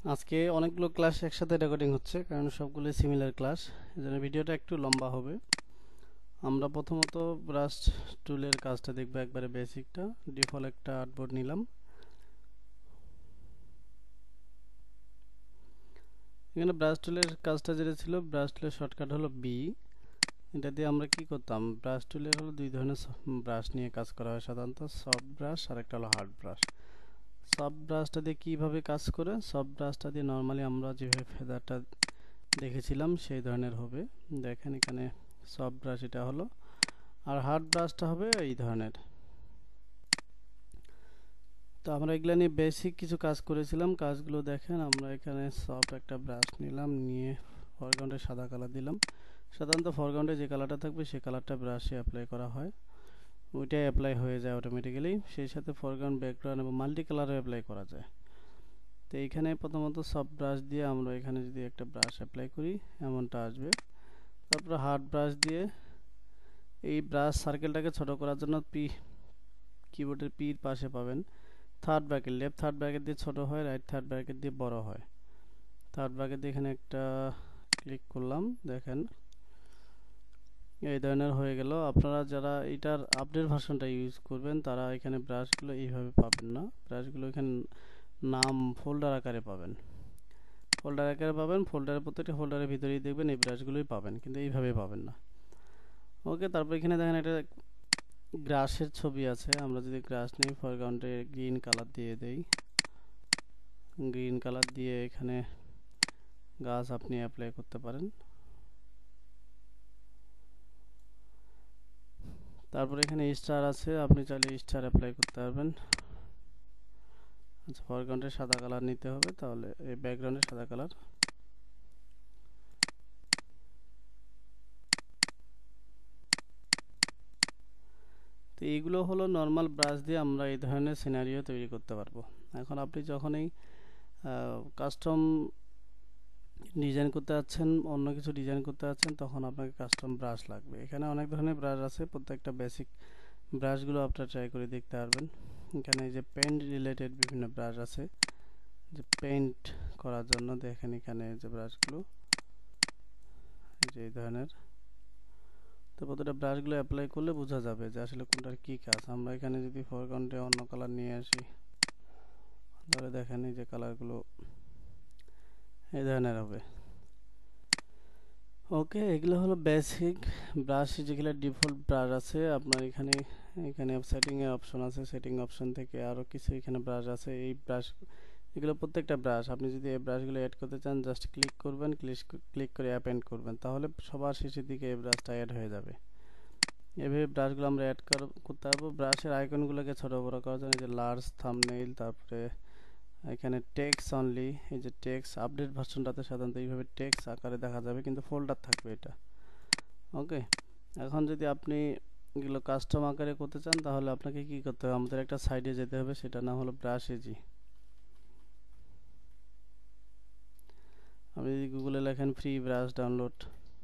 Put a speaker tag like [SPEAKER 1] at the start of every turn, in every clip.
[SPEAKER 1] আজকে অনেকগুলো ক্লাস একসাথে রেকর্ডিং হচ্ছে, কারণ সবগুলো সিমিলার ক্লাস, এজন্য ভিডিওটা একটু লম্বা হবে। আমরা প্রথমত ব্রাশ টুলের কাজটা দেখবো, একবারে বেসিকটা। ডিফল্ট একটা আর্টবোর্ড নিলাম। এখানে ব্রাশ টুলের কাজটা যেটা ছিল, ব্রাশ টুলের শর্টকাট হলো বি। এটা দিয়ে আমরা কি করতাম, ব্রাশ টুলের হলো দুই ধরনের ব্রাশ নিয়ে কাজ করা হয় সাধারণত, সফট ব্রাশ আর একটা হলো হার্ড ব্রাশ। সফট ব্রাশটা দিয়ে কীভাবে কাজ করে, সফট ব্রাশটা দিয়ে নর্মালি আমরা যেভাবে ফেদারটা দেখেছিলাম সেই ধরনের হবে। দেখেন এখানে সফট ব্রাশ এটা হলো, আর হার্ড ব্রাশটা হবে এই ধরনের। তো আমরা এগুলো নিয়ে বেসিক কিছু কাজ করেছিলাম, কাজগুলো দেখেন। আমরা এখানে সফট একটা ব্রাশ নিলাম, নিয়ে ফরগ্রাউন্ডে সাদা কালার দিলাম। সাধারণত ফরগ্রাউন্ডে যে কালারটা থাকবে সেই কালারটা ব্রাশে অ্যাপ্লাই করা হয়, ওইটাই অ্যাপ্লাই হয়ে যায় অটোমেটিক্যালি। সেই সাথে ফরগ্রাউন্ড, ব্যাকগ্রাউন্ড এবং মাল্টি কালারও অ্যাপ্লাই করা যায়। তো এইখানে প্রথমত সফট ব্রাশ দিয়ে আমরা এখানে যদি একটা ব্রাশ অ্যাপ্লাই করি এমনটা আসবে। তারপরে হার্ড ব্রাশ দিয়ে এই ব্রাশ সার্কেলটাকে ছোট করার জন্য কিবোর্ডের পির পাশে পাবেন third bracket, left third bracket দিয়ে ছোট হয়, রাইট থার্ড ব্র্যাকেট দিয়ে বড় হয়। থার্ড ব্র্যাকেট দিয়ে এখানে একটা ক্লিক করলাম, দেখেন এই ধরনের হয়ে গেল। আপনারা যারা এটার আপডেট ভার্সনটা ইউজ করবেন তারা এখানে ব্রাশগুলো এইভাবে পাবেন না, ব্রাশগুলো এখানে নাম ফোল্ডার আকারে পাবেন। ফোল্ডার আকারে পাবেন, ফোল্ডারের প্রত্যেকটা ফোল্ডারের ভিতরেই দেখবেন এই ব্রাশগুলোই পাবেন, কিন্তু এইভাবে পাবেন না। ওকে, তারপর এখানে দেখেন একটা গ্রাসের ছবি আছে। আমরা যদি গ্রাস নিই, ফরগ্রাউন্ডে গ্রিন কালার দিয়ে দেই, গ্রিন কালার দিয়ে এখানে গাছ আপনি অ্যাপ্লাই করতে পারেন। তারপর এখানে স্টার আছে, আপনি চাইলে স্টার অ্যাপ্লাই করতে পারবেন। আচ্ছা, ফরগ্রাউন্ডে সাদা কালার নিতে হবে, তাহলে এই ব্যাকগ্রাউন্ডে সাদা কালার। তো এইগুলো হলো নর্মাল ব্রাশ দিয়ে আমরা এই ধরনের সিনারিও তৈরি করতে পারবো। এখন আপনি যখনই কাস্টম ডিজাইন করতে যাচ্ছেন, অন্য কিছু ডিজাইন করতে যাচ্ছেন, তখন আপনাকে কাস্টম ব্রাশ লাগবে। এখানে অনেক ধরনের ব্রাশ আছে, প্রত্যেকটা বেসিক ব্রাশগুলো আপনারা ট্রাই করে দেখতে পারবেন। এখানে যে পেইন্ট রিলেটেড বিভিন্ন ব্রাশ আছে, যে পেইন্ট করার জন্য দেখেন এখানে যে ব্রাশগুলো যে এই ধরনের। তো প্রতিটা ব্রাশগুলো অ্যাপ্লাই করলে বোঝা যাবে যে আসলে কোনটার কী কাজ। আমরা এখানে যদি ফরগ্রাউন্ডে অন্য কালার নিয়ে আসি, তাহলে দেখেন এই যে কালারগুলো এই ধরনের হবে। ওকে, এগুলো হলো বেসিক ব্রাশ, যেগুলো ডিফল্ট ব্রাশ আছে আপনার এখানে। এখানে সেটিংয়ের অপশন আছে, সেটিং অপশন থেকে আরও কিছু এখানে ব্রাশ আছে। এই ব্রাশ, এগুলো প্রত্যেকটা ব্রাশ, আপনি যদি এই ব্রাশগুলো অ্যাড করতে চান জাস্ট ক্লিক করবেন, ক্লিক করে অ্যাপেন্ড করবেন, তাহলে সবার শেষের দিকে এই ব্রাশটা অ্যাড হয়ে যাবে। এভাবে ব্রাশগুলো আমরা অ্যাড করতে পারবো। ব্রাশের আইকনগুলোকে ছোটো বড়ো করার জন্য যে লার্জ থাম্বনেইল, তারপরে এখানে টেক্সট অনলি, এই যে টেক্সট আপডেট ভার্সনটাতে সাধারণত এইভাবে টেক্সট আকারে দেখা যাবে, কিন্তু ফোল্ডার থাকবে এটা। ওকে, এখন যদি আপনি এগুলো কাস্টম আকারে করতে চান তাহলে আপনাকে কি করতে হবে, আমাদের একটা সাইডে যেতে হবে, সেটা নাম হলো ব্রাশ এজি। আপনি যদি গুগলে লেখেন ফ্রি ব্রাশ ডাউনলোড,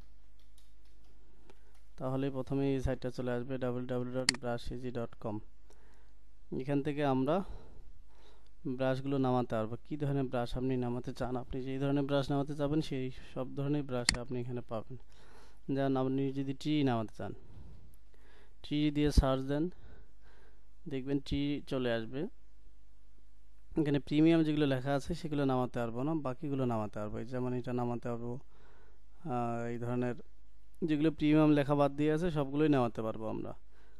[SPEAKER 1] তাহলে প্রথমে এই সাইটটা চলে আসবে www.brushag.com। এখান থেকে আমরা ব্রাশগুলো নামাতে পারবো। কী ধরনের ব্রাশ আপনি নামাতে চান, আপনি যেই ধরনের ব্রাশ নামাতে চাবেন সেই সব ধরনের ব্রাশ আপনি এখানে পাবেন। যেমন আপনি যদি ট্রি নামাতে চান, ট্রি দিয়ে সার্চ দেন, দেখবেন ট্রি চলে আসবে। এখানে প্রিমিয়াম যেগুলো লেখা আছে সেগুলো নামাতে পারবো না, বাকিগুলো নামাতে পারবো। যেমন এটা নামাতে পারবো, এই ধরনের যেগুলো প্রিমিয়াম লেখা বাদ দিয়ে আছে সবগুলোই নামাতে পারবো আমরা।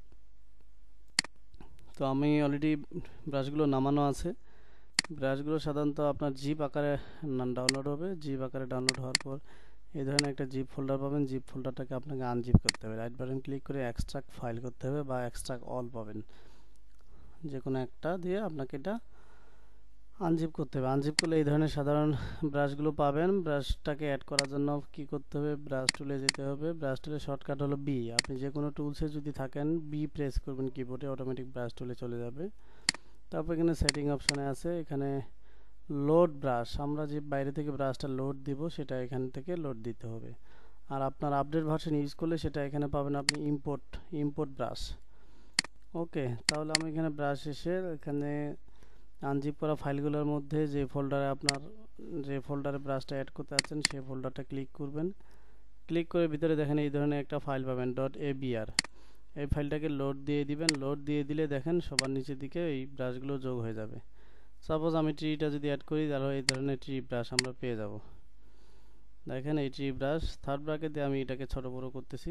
[SPEAKER 1] তো আমি অলরেডি ব্রাশগুলো নামানো আছে। ব্রাশগুলো সাধারণত আপনার জিপ আকারে ডাউনলোড হবে। জিপ আকারে ডাউনলোড হওয়ার পর এই ধরনের একটা জিপ ফোল্ডার পাবেন। জিপ ফোল্ডারটাকে আপনাকে আনজিপ করতে হবে, রাইট বাটন ক্লিক করে এক্সট্রাক্ট ফাইল করতে হবে, বা এক্সট্রাক্ট অল পাবেন, যে কোনো একটা দিয়ে আপনাকে এটা আনজিপ করতে হবে। আনজিপ করলে এই ধরনের সাধারণ ব্রাশগুলো পাবেন। ব্রাশটাকে অ্যাড করার জন্য কি করতে হবে, ব্রাশ টুলে যেতে হবে। ব্রাশ টুলের শর্টকাট হলো বি। আপনি যে কোনো টুলসে যদি থাকেন বি প্রেস করবেন কিবোর্ডে, অটোমেটিক ব্রাশ টুলে চলে যাবে। তারপর এখানে সেটিং অপশানে আছে, এখানে লোড ব্রাশ, আমরা যে বাইরে থেকে ব্রাশটা লোড দিব সেটা এখান থেকে লোড দিতে হবে। আর আপনার আপডেট ভার্সন ইউজ করলে সেটা এখানে পাবেন আপনি ইম্পোর্ট ব্রাশ। ওকে, তাহলে আমি এখানে ব্রাশ এসে এখানে আনজিপ করা ফাইলগুলোর মধ্যে যে ফোল্ডারে আপনার যে ফোল্ডারে ব্রাশটা অ্যাড করতে যাচ্ছেন সেই ফোল্ডারটা ক্লিক করবেন। ক্লিক করে ভিতরে দেখেন এই ধরনের একটা ফাইল পাবেন .abr। এই ফাইলটাকে লোড দিয়ে দিবেন। লোড দিয়ে দিলে দেখেন সবার নিচের দিকে এই ব্রাশগুলো যোগ হয়ে যাবে। সাপোজ আমি ট্রিটা যদি অ্যাড করি তাহলে এই ধরনের ট্রি ব্রাশ আমরা পেয়ে যাব। দেখেন এই ট্রি ব্রাশ থার্ড ব্র্যাকেট দিয়ে আমি এটাকে ছোট বড় করতেছি।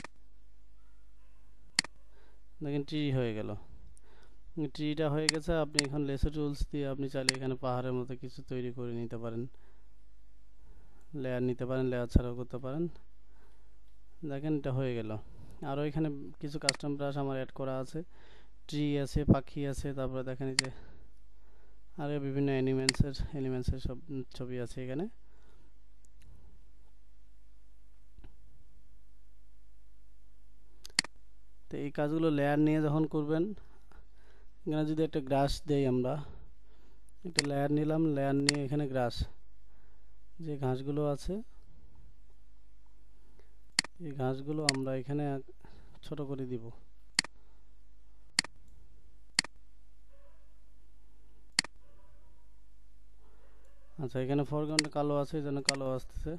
[SPEAKER 1] দেখেন ট্রি হয়ে গেল। ট্রিটা হয়ে গেছে। আপনি এখন লেসো টুলস দিয়ে আপনি চাইলে এখানে পাহাড়ের মতো কিছু তৈরি করে নিতে পারেন, লেয়ার নিতে পারেন, লেয়ার ছাড়াও করতে পারেন। দেখেন এটা হয়ে গেল। আরও এখানে কিছু কাস্টম ব্রাশ আমার অ্যাড করা আছে, ট্রি আছে, পাখি আছে, তারপরে দেখেন এই যে আরও বিভিন্ন এলিমেন্টসের সব ছবি আছে এখানে। তো এই কাজগুলো লেয়ার নিয়ে যখন করবেন, এখানে যদি একটা গ্রাস দেই, আমরা একটা লেয়ার নিলাম, লেয়ার নিয়ে এখানে গ্রাস যে ঘাসগুলো আছে এই ঘাসগুলো আমরা এখানে ছোট করে দিব। আচ্ছা, এখানে ফরগ্রাউন্ডে কালো আছে, এই জন্য কালো আসতেছে।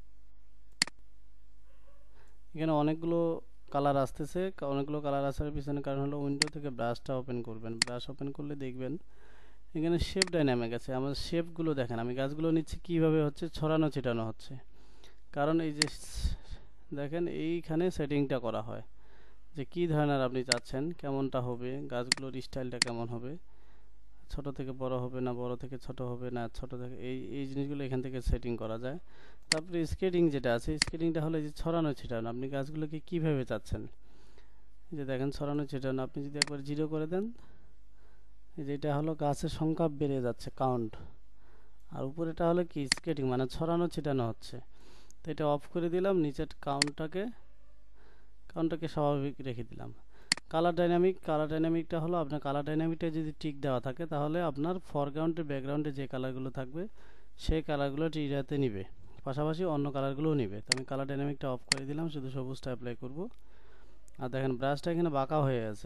[SPEAKER 1] এখানে অনেকগুলো কালার আসতেছে। অনেকগুলো কালার আসার পিছনে কারণ হলো উইন্ডো থেকে ব্রাশটা ওপেন করবেন। ব্রাশ ওপেন করলে দেখবেন এখানে শেপ ডাইনামিক আছে। আমার শেপগুলো দেখেন, আমি গাছগুলো নিচ্ছি কীভাবে হচ্ছে ছড়ানো ছিটানো হচ্ছে। কারণ এই যে দেখেন এইখানে সেটিংটা করা হয় যে কী ধরনের আপনি চাচ্ছেন, কেমনটা হবে, গাছগুলোর স্টাইলটা কেমন হবে, ছোট থেকে বড় হবে না বড় থেকে ছোট হবে না ছোট থেকে, এই জিনিসগুলো এখান থেকে সেটিং করা যায়। তারপরে স্কেটিং যেটা আছে, স্কেটিংটা হলো যে ছড়ানো ছিটানো, আপনি গাছগুলোকে কীভাবে চাচ্ছেন। এই যে দেখেন ছড়ানো ছিটানো, আপনি যদি একবার 0 করে দেন, এই যে এটা হলো গাছের সংখ্যা বেড়ে যাচ্ছে, কাউন্ট। আর উপরেটা হলো কি স্কেটিং, মানে ছড়ানো ছিটানো হচ্ছে। তো এটা অফ করে দিলাম, নিচের কাউন্টটাকে স্বাভাবিক রেখে দিলাম। কালার ডাইনামিকটা হলো আপনার কালার ডাইনামিকটা যদি টিক দেওয়া থাকে তাহলে আপনার ফরগ্রাউন্ডে ব্যাকগ্রাউন্ডে যে কালারগুলো থাকবে সেই কালারগুলো টিরাতে নিবে, পাশাপাশি অন্য কালারগুলোও নিবে। তো আমি কালার ডাইনামিকটা অফ করে দিলাম, শুধু সবুজটা অ্যাপ্লাই করব। আর দেখেন ব্রাশটা এখানে বাঁকা হয়ে আছে,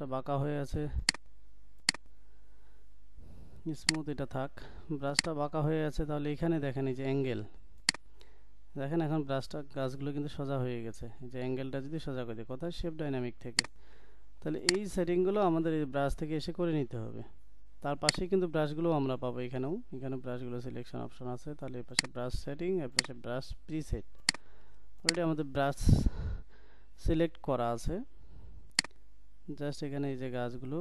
[SPEAKER 1] স্মুথ এটা থাক। ব্রাশটা বাঁকা হয়ে আছে, তাহলে এখানে দেখেন এই যে অ্যাঙ্গেল, দেখেন এখন ব্রাশটা গাছগুলো কিন্তু সোজা হয়ে গেছে। এই যে অ্যাঙ্গেলটা যদি সোজা করে দিই, কোথায় শেপ ডাইনামিক থেকে, তাহলে এই সেটিংগুলো আমাদের এই ব্রাশ থেকে এসে করে নিতে হবে। তার পাশেই কিন্তু ব্রাশগুলো আমরা পাবো, এখানে ব্রাশগুলো সিলেকশন অপশন আছে। তাহলে এর পাশে ব্রাশ সেটিং, এর পাশে ব্রাশ প্রিসেট। অলরেডি আমাদের ব্রাশ সিলেক্ট করা আছে, জাস্ট এখানে এই যে গাছগুলো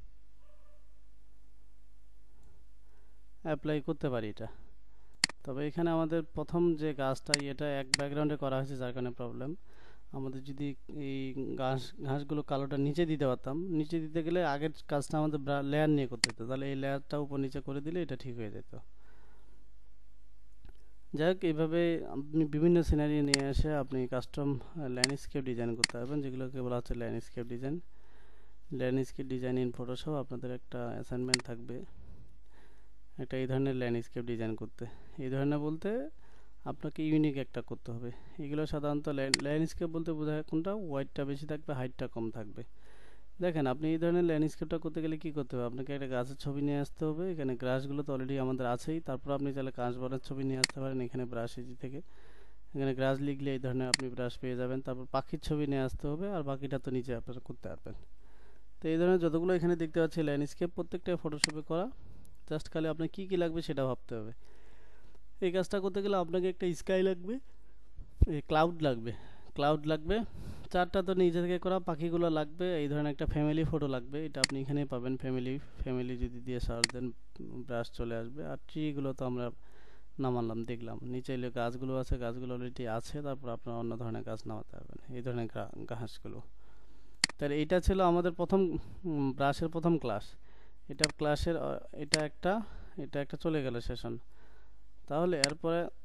[SPEAKER 1] অ্যাপ্লাই করতে পারি এটা। তবে এখানে আমাদের প্রথম যে গাছটা এটা এক ব্যাকগ্রাউন্ডে করা হয়েছে, যার কারণে প্রবলেম। আমাদের যদি এই ঘাসগুলো কালোটা নিচে দিতে পারতাম, নিচে দিতে গেলে আগের কাজটা আমাদের লেয়ার নিয়ে করতে হতো, তাহলে এই লেয়ারটা উপর নিচে করে দিলে এটা ঠিক হয়ে যেত। যাই হোক, এইভাবে আপনি বিভিন্ন সিনারি নিয়ে এসে আপনি কাস্টম ল্যান্ডস্কেপ ডিজাইন করতে পারবেন, যেগুলোকে বলা হচ্ছে ল্যান্ডস্কেপ ডিজাইন ইন ফটোশপ। আপনাদের একটা অ্যাসাইনমেন্ট থাকবে একটা এই ধরনের ল্যান্ডস্কেপ ডিজাইন করতে। এই ধরনের বলতে আপনাকে ইউনিক একটা করতে হবে। এগুলো সাধারণত ল্যান্ডস্কেপ বলতে বোঝায় কোনটা, ওয়াইডটা বেশি থাকবে, হাইটটা কম থাকবে। দেখেন আপনি এই ধরনের ল্যান্ডস্কেপটা করতে গেলে কী করতে হবে, আপনাকে একটা গাছের ছবি নিয়ে আসতে হবে। এখানে গ্রাসগুলো তো অলরেডি আমাদের আছেই। তারপর আপনি চাইলে কাঁচবনের ছবি নিয়ে আসতে পারেন, এখানে ব্রাশ ইজি থেকে এখানে গ্রাস লিখলে এই ধরনের আপনি ব্রাশ পেয়ে যাবেন। তারপর পাখির ছবি নিয়ে আসতে হবে, আর বাকিটা তো নিচে আপনারা করতে পারবেন। তো এই ধরনের যতগুলো এখানে দেখতে পাচ্ছি ল্যান্ডস্কেপ, প্রত্যেকটা ফটোশপে করা। জাস্ট খালি আপনার কী কী লাগবে সেটা ভাবতে হবে। এই কাজটা করতে গেলে আপনাকে একটা স্কাই লাগবে, ক্লাউড লাগবে, চারটা তো নিজে থেকে করা, পাখিগুলো লাগবে, এই ধরনের একটা ফ্যামিলি ফটো লাগবে, এটা আপনি এখানেই পাবেন। ফ্যামিলি যদি দিয়ে সার্চ দেন ব্রাশ চলে আসবে। আর ট্রিগুলো তো আমরা নামালাম, দেখলাম। নিচে এলে গাছগুলো আছে, গাছগুলো অলরেডি আছে, তারপর আপনার অন্য ধরনের গাছ নামাতে পারবেন, এই ধরনের ঘাসগুলো। তাহলে এইটা ছিল আমাদের প্রথম ব্রাশের প্রথম ক্লাস। এটা ক্লাসের এটা একটা চলে গেল সেশন। তাহলে এরপরে